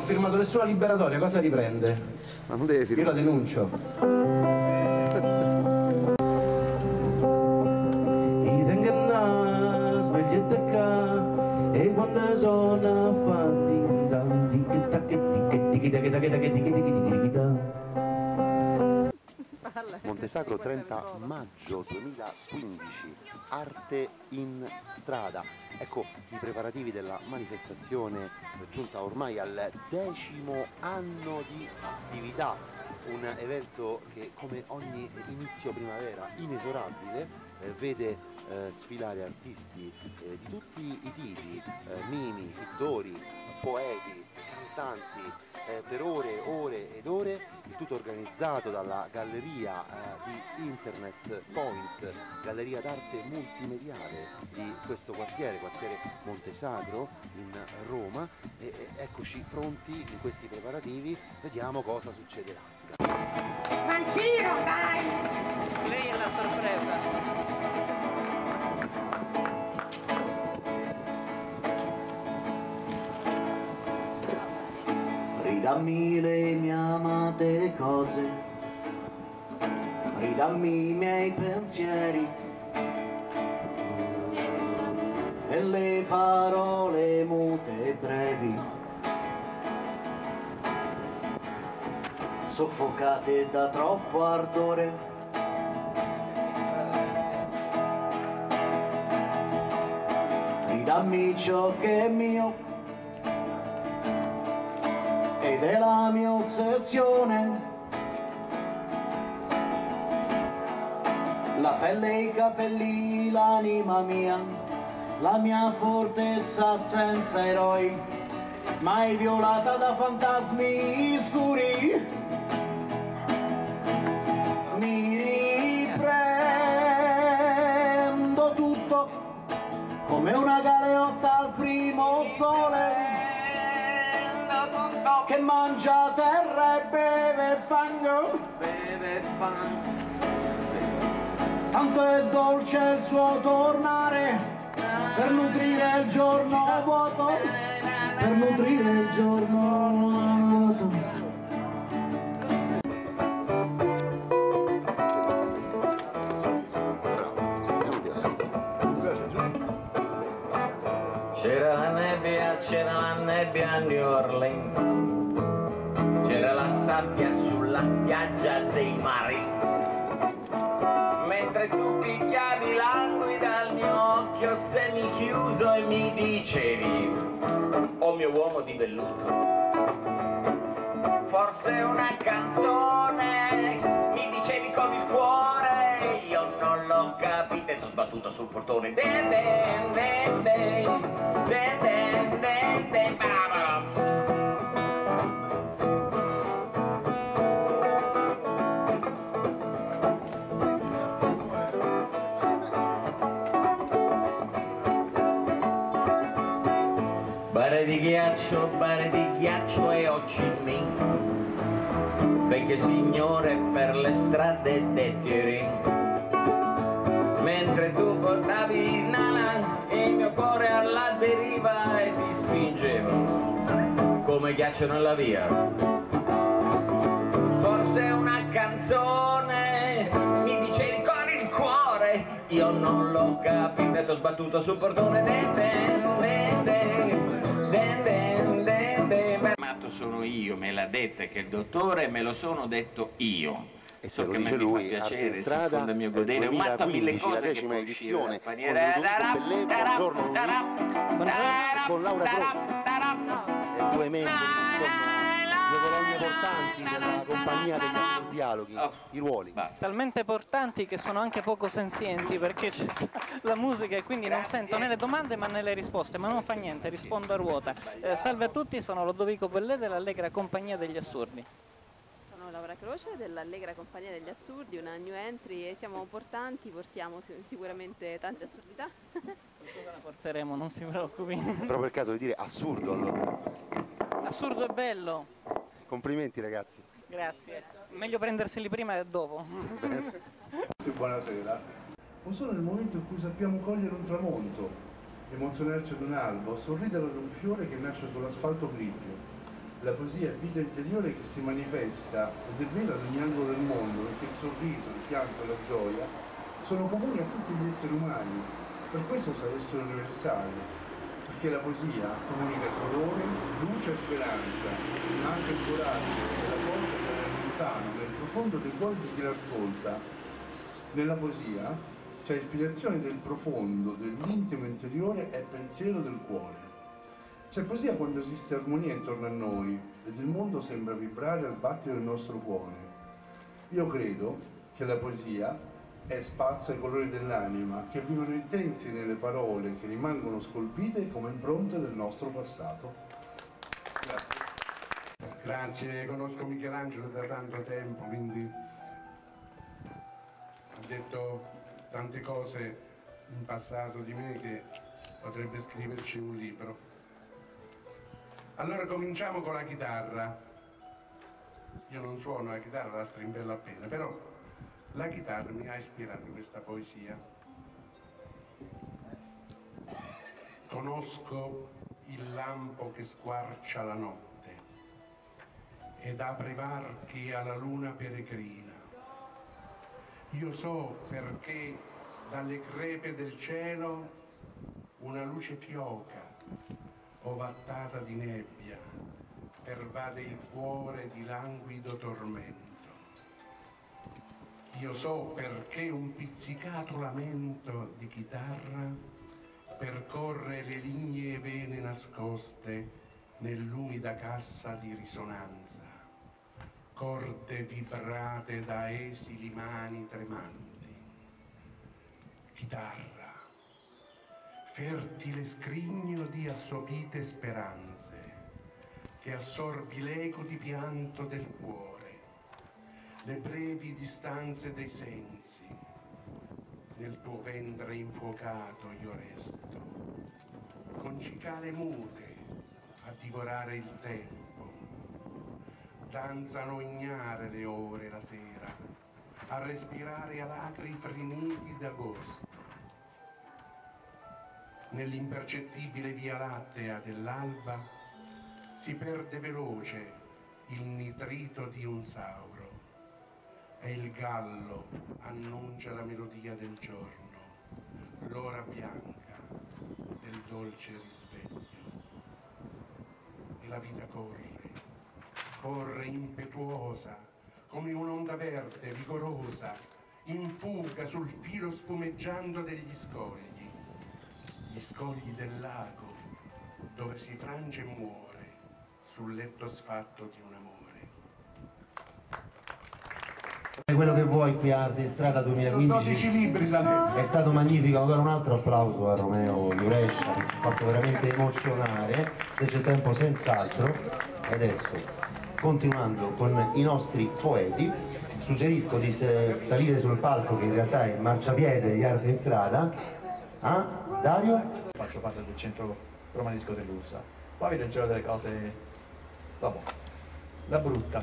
firmato nessuna liberatoria, cosa riprende? Ma non deve firmare. Io la denuncio. I tengo svegliate qua e quando sono fatti tanti Montesacro 30 maggio 2015, arte in strada. Ecco i preparativi della manifestazione giunta ormai al 10° anno di attività, un evento che come ogni inizio primavera inesorabile vede sfilare artisti di tutti i tipi, mimi, pittori, poeti, cantanti, per ore, ore ed ore, il tutto organizzato dalla galleria di Internet Point, galleria d'arte multimediale di questo quartiere Montesacro in Roma, e eccoci pronti in questi preparativi, vediamo cosa succederà. Vampiro, dai! Lei è la sorpresa. Ridammi le mie amate cose, ridammi i miei pensieri e le parole mute e brevi, soffocate da troppo ardore. Ridammi ciò che è mio ed è la mia ossessione, la pelle e i capelli, l'anima mia, la mia fortezza senza eroi, mai violata da fantasmi scuri. Mi riprendo tutto come una galeotta al primo sole che mangia terra e beve fango, tanto è dolce il suo tornare per nutrire il giorno vuoto, per nutrire il giorno vuoto. C'era la nebbia a New Orleans, c'era la sabbia sulla spiaggia dei Marines, mentre tu picchiavi languida al mio occhio semichiuso e mi dicevi: oh mio uomo di velluto, forse una canzone, mi dicevi con il cuore, io non l'ho capita e t'ho sbattuto sul portone. Den den den den, den den den den, bare di ghiaccio e Ho Chi Minh, vecchie signore per le strade del Tirin, mentre tu portavi Nana e il mio cuore alla deriva e ti spingevo come ghiaccio nella via. Forse una canzone, mi dicevi con il cuore, io non l'ho capito e t'ho sbattuto sul portone. Den den den den, den den den den. Matto sono io, me l'ha detta che il dottore, me lo sono detto io. E se lo dice lui, Arte in Strada, 2015, la 10ª edizione, con Ludovico Bellè, buongiorno Ludovico, con Laura Proti, e due membri, insomma, due colonne portanti della compagnia degli Dialoghi, i ruoli. Talmente portanti che sono anche poco senzienti, perché c'è la musica e quindi non sento né le domande ma né le risposte, ma non fa niente, rispondo a ruota. Salve a tutti, sono Ludovico Bellè dell'Allegra Compagnia degli Assurdi. Laura Croce dell'Allegra Compagnia degli Assurdi, una new entry, e siamo portanti, portiamo sicuramente tante assurdità. Qualcosa la porteremo, non si preoccupi. È proprio il caso di dire assurdo allora. Assurdo è bello. Complimenti ragazzi. Grazie. Meglio prenderseli prima e dopo. Buonasera. O solo nel momento in cui sappiamo cogliere un tramonto, emozionarci ad un albo, sorridere ad un fiore che nasce sull'asfalto grigio, La poesia è vita interiore che si manifesta ed è vera ad ogni angolo del mondo, perché il sorriso, il pianto e la gioia sono comuni a tutti gli esseri umani, per questo sa essere universale, perché la poesia comunica colore, luce e speranza, ma anche il coraggio e la forza nel lontano, nel profondo del cuore di chi l'ascolta. Nella poesia c'è ispirazione del profondo, dell'intimo interiore e pensiero del cuore. C'è poesia quando esiste armonia intorno a noi ed il mondo sembra vibrare al battito del nostro cuore. Io credo che la poesia è spazio ai colori dell'anima, che vivono intensi nelle parole, che rimangono scolpite come impronte del nostro passato. Grazie. Grazie, conosco Michelangelo da tanto tempo, quindi ha detto tante cose in passato di me che potrebbe scriverci un libro. Allora cominciamo con la chitarra. Io non suono la chitarra, la strimpello appena, però la chitarra mi ha ispirato questa poesia. Conosco il lampo che squarcia la notte ed apre varchi alla luna peregrina. Io so perché dalle crepe del cielo una luce fioca ovattata di nebbia pervade il cuore di languido tormento. Io so perché un pizzicato lamento di chitarra percorre le lignee vene nascoste nell'umida cassa di risonanza, corde vibrate da esili mani tremanti. Chitarra, fertile scrigno di assopite speranze, che assorbi l'eco di pianto del cuore, le brevi distanze dei sensi. Nel tuo ventre infuocato io resto, con cicale mute a divorare il tempo. Danzano ignare le ore la sera, a respirare alacri friniti d'agosto. Nell'impercettibile via lattea dell'alba si perde veloce il nitrito di un sauro e il gallo annuncia la melodia del giorno, l'ora bianca del dolce risveglio. E la vita corre impetuosa come un'onda verde vigorosa, in fuga sul filo spumeggiando degli scogli. Gli scogli del lago, dove si frange e muore sul letto sfatto di un amore. Quello che vuoi qui a Arte in Strada 2015 12 libri da me. è stato magnifico. Ancora un altro applauso a Romeo Iurescia, che ci ha fatto veramente emozionare, se c'è tempo senz'altro. E adesso, continuando con i nostri poeti, suggerisco di salire sul palco, che in realtà è il marciapiede di Arte in Strada. Dario? Faccio parte del centro romanesco dell'Ursa. Qua vedo in giro delle cose, vabbè, la brutta,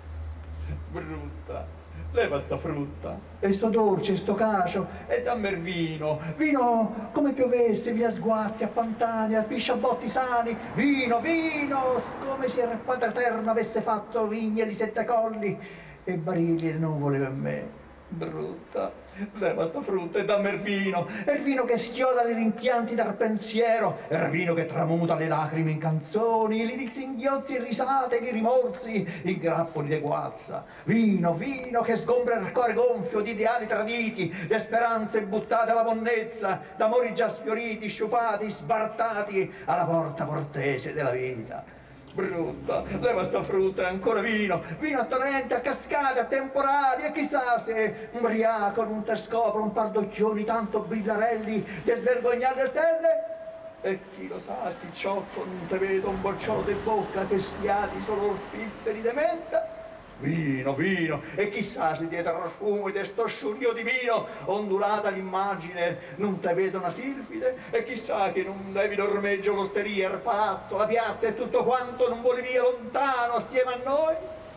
leva sta frutta, e sto dolce, sto cacio, e dammi il vino, vino come piovesse via sguazzi a pantani, a pisciabotti sani, vino, come se il Padre Eterno avesse fatto vigne di 7 colli, e barili e nuvole per me. Brutta, leva sta frutta e dammi il vino che schioda le rimpianti dal pensiero, il vino che tramuta le lacrime in canzoni, i singhiozzi e risate, i rimorsi, i grappoli de guazza. Vino che sgombra il cuore gonfio di ideali traditi, di speranze buttate alla monnezza, d'amori già sfioriti, sciupati, sbartati alla porta portese della vita. Brutta, leva sta frutta e ancora vino a torrente, a cascate, a temporali, e chissà se ubriaco non te scopro un par d'occhioni tanto brillarelli di svergognate stelle, e chi lo sa, si ciocco non te vedo un bocciolo di bocca che sfiati solo spifferi de menta. Vino, e chissà se dietro al fumo di sto sciurio di vino ondulata l'immagine non te vedo una silfide, e chissà che non levi l'ormeggio, l'osteria, il palazzo, la piazza e tutto quanto non voli via lontano assieme a noi.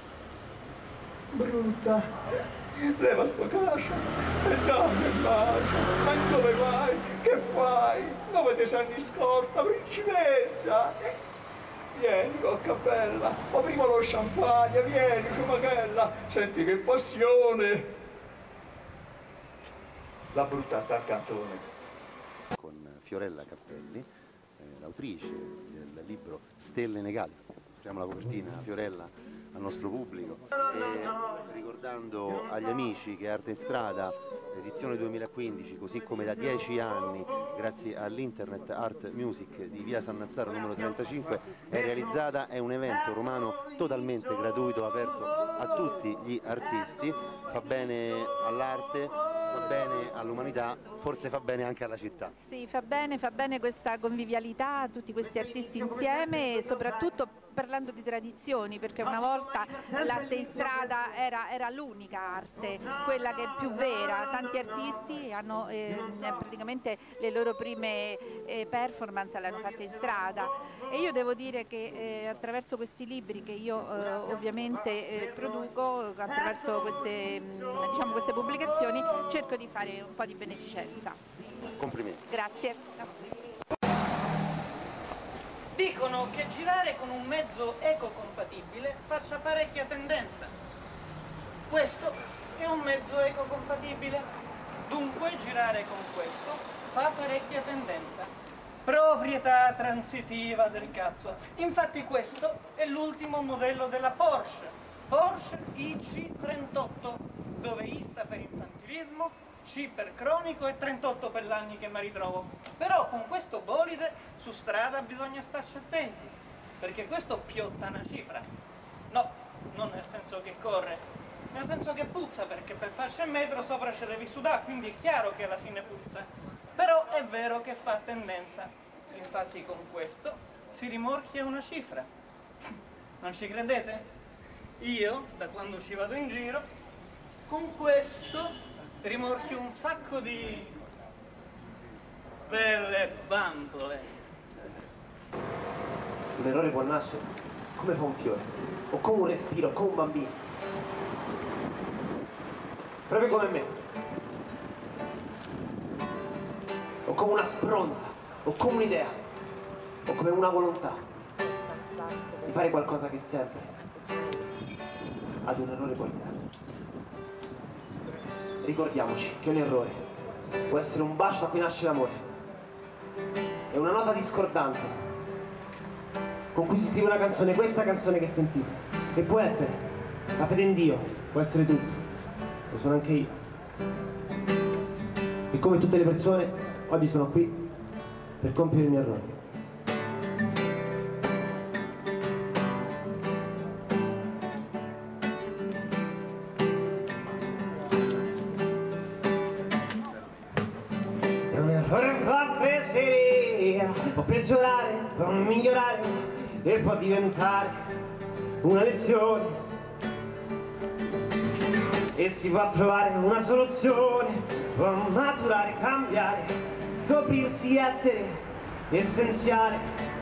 Brutta, leva sto cacio e dammi il bacio. Ma dove vai? Che fai? Dove ti sei nascosta, principessa? vieni con cappella, o prima lo champagne, vieni, ciumachella, senti che passione. La brutta sta al cantone. Con Fiorella Cappelli, l'autrice del libro Stelle Negali. Mostriamo la copertina, Fiorella, al nostro pubblico, e ricordando agli amici che Arte in Strada, edizione 2015, così come da 10 anni, grazie all'Internet Art Music di via San Nazzaro numero 35, è realizzata, è un evento romano totalmente gratuito, aperto a tutti gli artisti, fa bene all'arte, fa bene all'umanità, forse fa bene anche alla città. Sì, fa bene questa convivialità, tutti questi artisti insieme e soprattutto parlando di tradizioni, perché una volta l'arte in strada era l'unica arte, quella che è più vera. Tanti artisti hanno praticamente le loro prime performance le hanno fatte in strada e io devo dire che attraverso questi libri che io ovviamente produco, attraverso queste, diciamo, queste pubblicazioni, cerco di fare un po' di beneficenza. Complimenti. Grazie. Dicono che girare con un mezzo ecocompatibile faccia parecchia tendenza. Questo è un mezzo ecocompatibile, dunque girare con questo fa parecchia tendenza. Proprietà transitiva del cazzo. Infatti questo è l'ultimo modello della Porsche IC38, dove I sta per infantilismo, C per cronico e 38 per l'anni che mi ritrovo. Però con questo bolide su strada bisogna starci attenti, perché questo piotta una cifra. No, non nel senso che corre, nel senso che puzza, perché per farci il metro sopra ci devi sudare, quindi è chiaro che alla fine puzza. Però è vero che fa tendenza. Infatti con questo si rimorchia una cifra. Non ci credete? Io, da quando ci vado in giro, con questo rimorchio un sacco di belle bambole. Un errore può nascere come fa un fiore, o come un respiro, come un bambino. Proprio come me. O come una spronza, o come un'idea, o come una volontà di fare qualcosa che sempre ad un errore può aiutare. Ricordiamoci che un errore può essere un bacio da cui nasce l'amore, è una nota discordante con cui si scrive una canzone, questa canzone che sentite, e può essere la fede in Dio, può essere tutto, lo sono anche io. E come tutte le persone, oggi sono qui per compiere il mio errore. Può peggiorare, può migliorare e può diventare una lezione e si può trovare una soluzione, può maturare, cambiare, scoprirsi essere essenziale.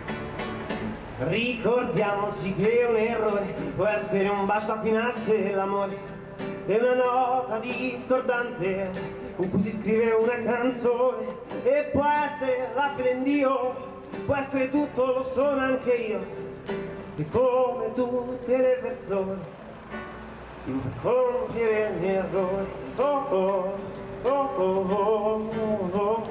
Ricordiamoci che un errore può essere un bacio da cui nasce l'amore e una nota discordante con cui si scrive una canzone, e può essere la fede in Dio, può essere tutto, lo sono anche io, e come tutte le persone io per compiere il mio errore. Oh oh oh oh oh oh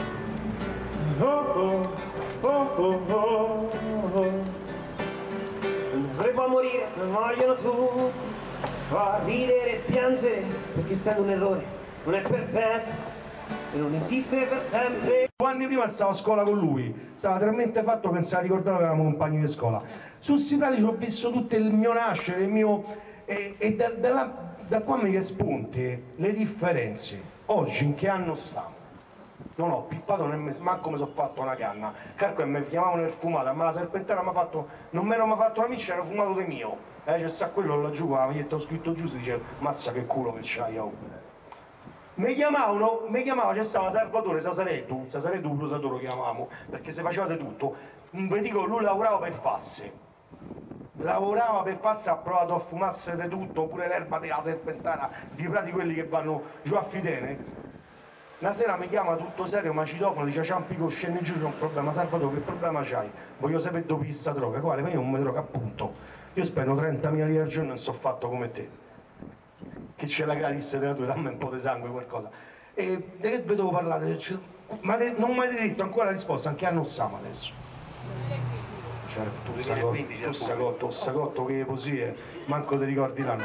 oh oh oh oh. Vorrei morire, non vogliono tutti, può ridere e piangere, perché essendo un errore non è perfetto e non esiste per sempre. 2 anni prima stavo a scuola con lui, stava talmente fatto che non si era ricordato che eravamo compagni di scuola. Su sti pratici ho visto tutto il mio nascere, il mio... e da qua mi spunti le differenze. Oggi in che anno stiamo? Non ho pippato, manco mi sono fatto una canna. Calcola che mi chiamavano nel fumato, ma la serpentara mi ha fatto... non mi ero mai fatto una miccia, ero fumato di mio. C'è sta quello laggiù, con la maglietta ho scritto giù, si dice, mazza che culo che c'hai, oh. Mi chiamavano, c'è stava Salvatore Sasaretto lo chiamavamo, perché se facevate tutto. Vi dico, lui lavorava per Fasse, ha provato a fumarsi di tutto, pure l'erba della serpentana, di prati quelli che vanno giù a Fidene. Una sera mi chiama tutto serio, ma citofono, dice Ciampico, scendi giù, c'è un problema. Salvatore, che problema c'hai? Voglio sapere dove questa droga. Quale? Ma io non mi droga, appunto. Io spendo 30.000 lire al giorno e sono fatto come te. Che c'è la gratis della tua, dammi un po' di sangue, qualcosa. E di che vi devo parlare? Ma non mi avete detto ancora la risposta, anche a non siamo adesso. Cioè, tu sagotto che poesie, manco ti ricordi l'anno.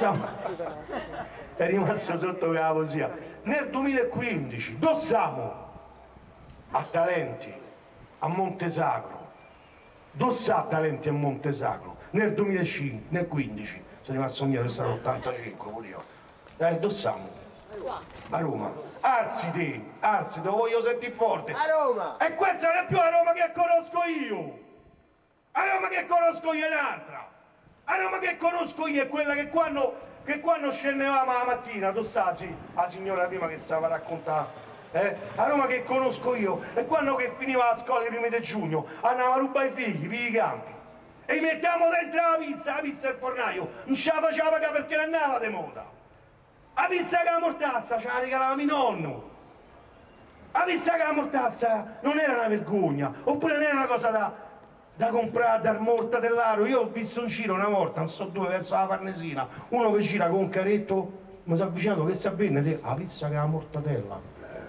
È rimasta sotto quella poesia. Nel 2015, dove siamo? A Talenti, a Montesacro. Dove sta Talenti a Montesacro? Nel 2005, nel 15, sono rimasto indietro, sono 85 pure io. Dove siamo? A Roma. Arziti, lo voglio sentire forte. A Roma! E questa non è più la Roma che conosco io! La Roma che conosco io è un'altra! La Roma che conosco io è quella che quando scendevamo la mattina, tu sai, sì, la signora prima che stava a raccontare, la Roma che conosco io è quando che finiva la scuola i primi di giugno, andava a rubare i figli, per i campi, e li mettiamo dentro la pizza e il fornaio, non ce la faceva pagare perché non andava di moda. La pizza che la mortazza ce la regalava mio nonno. La pizza che la mortazza non era una vergogna, oppure non era una cosa da comprare, dar morta dell'aro. Io ho visto un giro una volta, non so dove, verso la Farnesina, uno che gira con un carretto, mi sono avvicinato, che si avvenne? La pizza che la mortadella.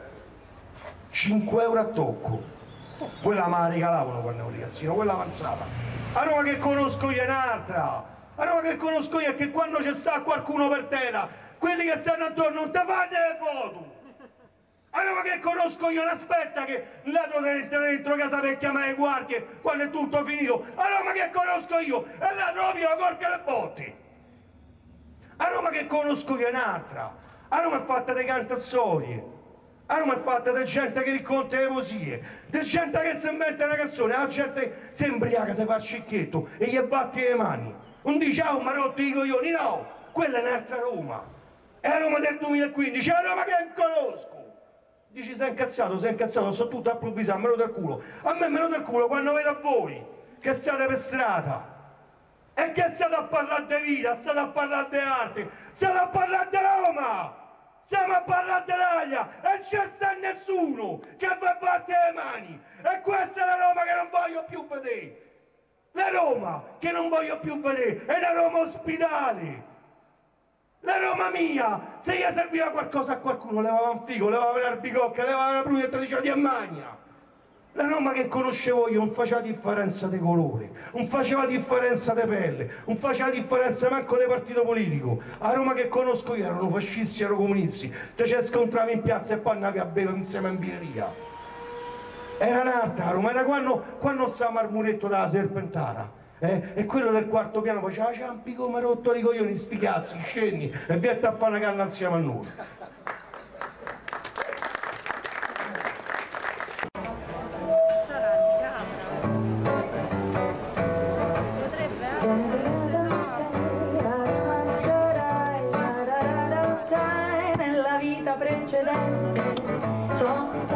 5 euro a tocco. Quella me la regalavano quando ero ragazzino, quella avanzata. La Roma che conosco io è un'altra. La Roma che conosco io è che quando c'è sta qualcuno per terra, quelli che stanno attorno non ti fanno le foto. La Roma che conosco io non aspetta che il ladro entra dentro casa per chiamare le guardie quando è tutto finito. La Roma che conosco io è il ladro via corca le botti. La Roma che conosco io è un'altra. La Roma è fatta di cantastorie. La Roma è fatta di gente che racconta le poesie, di gente che si inventa una canzone, la gente si imbriaca, si fa il cicchetto e gli batti le mani. Non dice, oh, ma rotti i coglioni, no, quella è un'altra Roma. È la Roma del 2015, è la Roma che conosco. Dici, sei incazzato, so tutto approvvisato, me lo del culo. A me me lo del culo quando vedo a voi che siete per strada e che state a parlare di vita, state a parlare di arte, state a parlare di Roma. Stiamo a parlare dell'Italia e non c'è sta nessuno che fa battere le mani. E questa è la Roma che non voglio più vedere. La Roma che non voglio più vedere è la Roma ospitale. La Roma mia, se gli serviva qualcosa a qualcuno, levava un figo, levava un'arbicocca, levava una prugna e te diceva di Ammagna. La Roma che conoscevo io non faceva differenza di colore, non faceva differenza di pelle, non faceva differenza manco di partito politico. La Roma che conosco io erano fascisti, erano comunisti, te ci scontravi in piazza e poi andavi a bere insieme in birreria. Era un'altra Roma, era quando stavamo al muretto della Serpentara. E quello del quarto piano faceva Ciampi come rotto i coglioni, sti cazzi, scendi e vieni a fare una canna insieme a noi. Nella vita precedente sono